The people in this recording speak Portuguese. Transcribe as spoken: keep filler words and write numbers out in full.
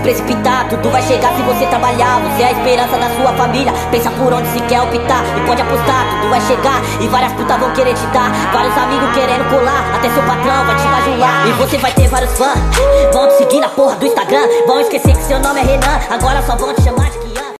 precipitar, tudo vai chegar se você trabalhar. Você é a esperança da sua família, pensa por onde se quer optar. E pode apostar, tudo vai chegar e várias putas vão querer te dar. Vários amigos querendo colar, até seu patrão vai te bajular. E você vai ter vários fãs, vão te seguir na porra do Instagram. Vão esquecer que seu nome é Renan, agora só vão te chamar de